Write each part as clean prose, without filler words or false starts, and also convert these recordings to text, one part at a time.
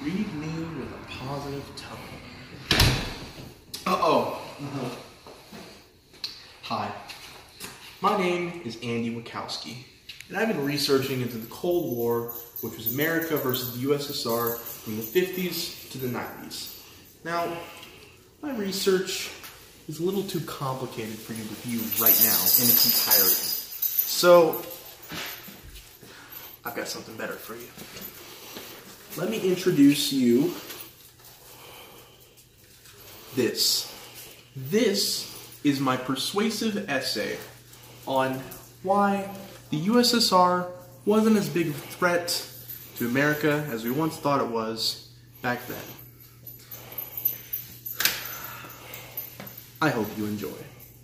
Read me with a positive tone. Hi. My name is Andy Wukowsky, and I've been researching into the Cold War, which was America versus the USSR from the 50s to the 90s. Now, my research is a little too complicated for you to view right now in its entirety. So, I've got something better for you. Let me introduce you this. This is my persuasive essay on why the USSR wasn't as big of a threat to America as we once thought it was back then. I hope you enjoy.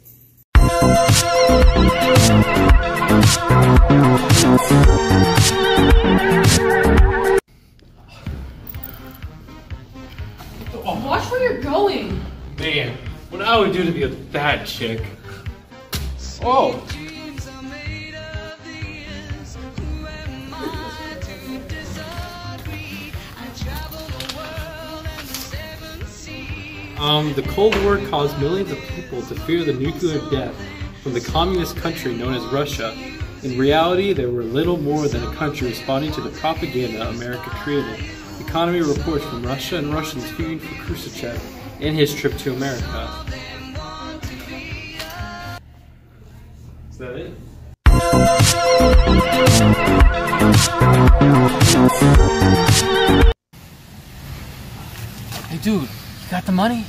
Watch where you're going! Man, what I would do to be with that chick. Oh! The Cold War caused millions of people to fear the nuclear death from the communist country known as Russia. In reality, they were little more than a country responding to the propaganda America created. Economy reports from Russia and Russians fearing for Khrushchev and his trip to America. Is that it? Hey dude, you got the money?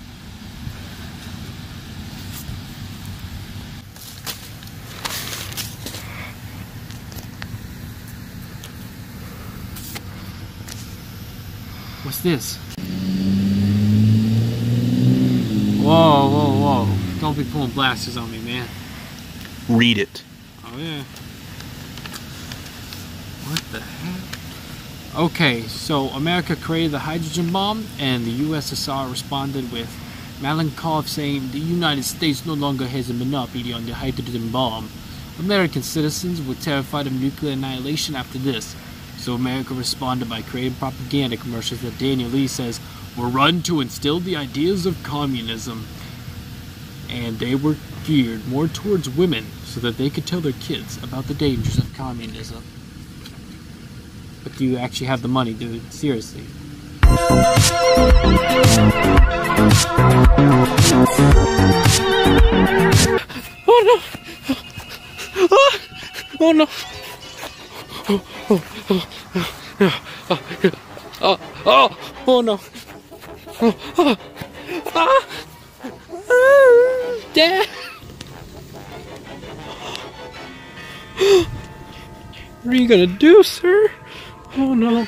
What's this? Whoa, whoa, whoa. Don't be pulling blasters on me, man. Read it. Oh, yeah. What the heck? Okay, so America created the hydrogen bomb, and the USSR responded with Malenkov saying the United States no longer has a monopoly on the hydrogen bomb. American citizens were terrified of nuclear annihilation after this. So America responded by creating propaganda commercials that Daniel Lee says were run to instill the ideas of communism. And they were geared more towards women so that they could tell their kids about the dangers of communism. But do you actually have the money, dude? Seriously. Oh no! Oh no! Oh no! Dad! What are you gonna do, sir? Oh no!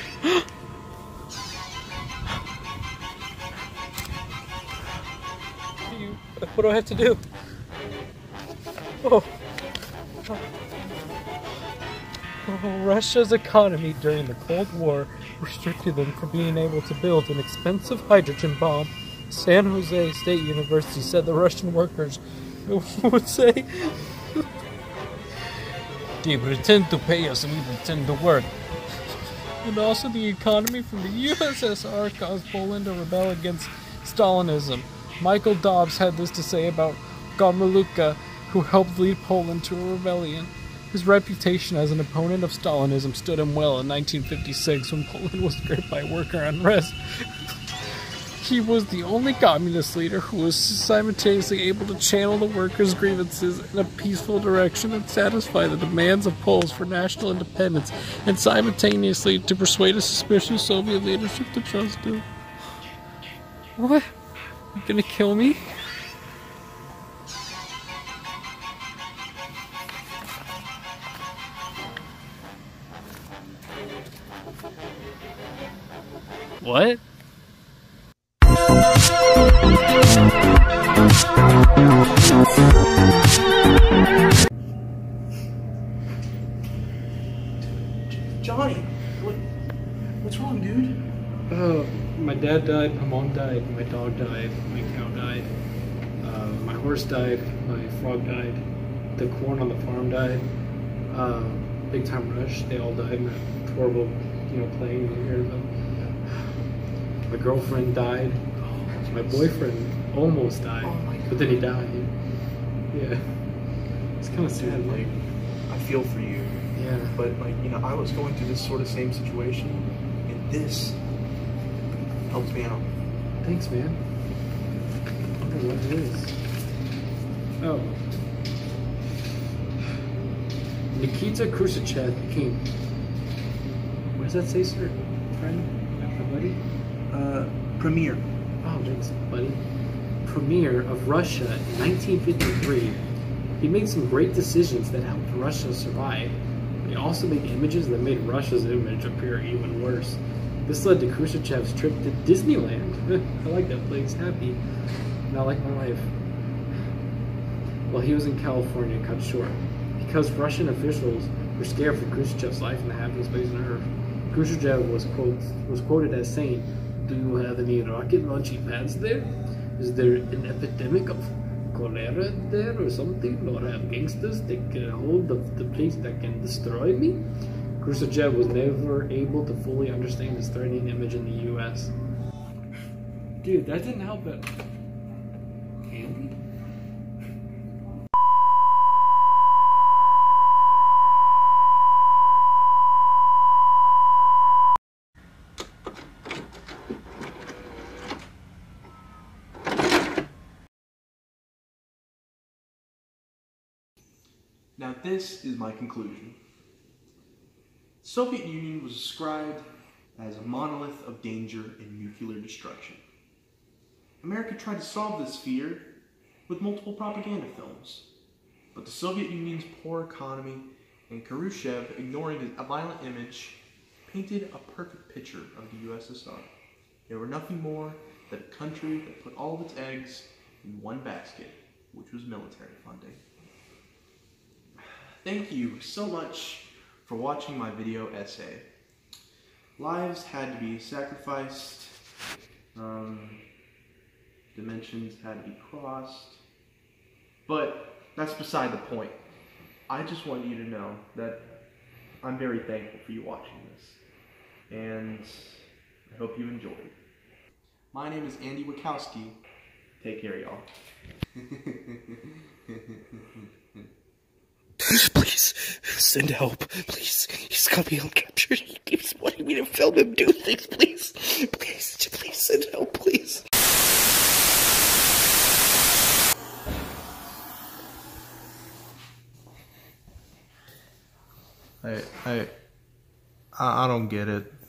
What do I have to do? Oh. Russia's economy during the Cold War restricted them from being able to build an expensive hydrogen bomb. San Jose State University said the Russian workers would say, "They pretend to pay us and we pretend to work." And also the economy from the USSR caused Poland to rebel against Stalinism. Michael Dobbs had this to say about Gomulka, who helped lead Poland to a rebellion. His reputation as an opponent of Stalinism stood him well in 1956 when Poland was gripped by worker unrest. He was the only communist leader who was simultaneously able to channel the workers' grievances in a peaceful direction and satisfy the demands of Poles for national independence, and simultaneously to persuade a suspicious Soviet leadership to trust him. What? You gonna kill me? What? Johnny, what's wrong, dude? My dad died, my mom died, my dog died, my cow died, my horse died, my frog died, the corn on the farm died, big time rush, they all died in that horrible, plane, you hear them. My girlfriend died. My boyfriend almost died, but then he died. Yeah. It's kind of sad. Like, I feel for you. Yeah. But, like, you know, I was going through this sort of same situation, and this helped me out. Thanks, man. I don't know what it is. Oh. Nikita Khrushchev became... What does that say, sir? Friend? My buddy? Premier. Oh, thanks, buddy. Premier of Russia in 1953. He made some great decisions that helped Russia survive. He also made images that made Russia's image appear even worse. This led to Khrushchev's trip to Disneyland. I like that place. Happy. Not like my life. While he was in California, cut short. Because Russian officials were scared for Khrushchev's life in the happiest place on earth. Khrushchev was quoted as saying, "Do you have any rocket launching pads there? Is there an epidemic of cholera there or something? Or have gangsters taken hold of the place that can destroy me?" Khrushchev was never able to fully understand his threatening image in the U.S. Dude, that didn't help it. Andy? Now this is my conclusion. The Soviet Union was described as a monolith of danger and nuclear destruction. America tried to solve this fear with multiple propaganda films, but the Soviet Union's poor economy and Khrushchev ignoring his violent image painted a perfect picture of the USSR. They were nothing more than a country that put all of its eggs in one basket, which was military funding. Thank you so much for watching my video essay. Lives had to be sacrificed, dimensions had to be crossed, but that's beside the point. I just want you to know that I'm very thankful for you watching this, and I hope you enjoyed. My name is Andy Wukowsky. Take care, y'all. Please, send help, please. He's got me captured. He keeps wanting me to film him do things, please. Please send help, please. I don't get it.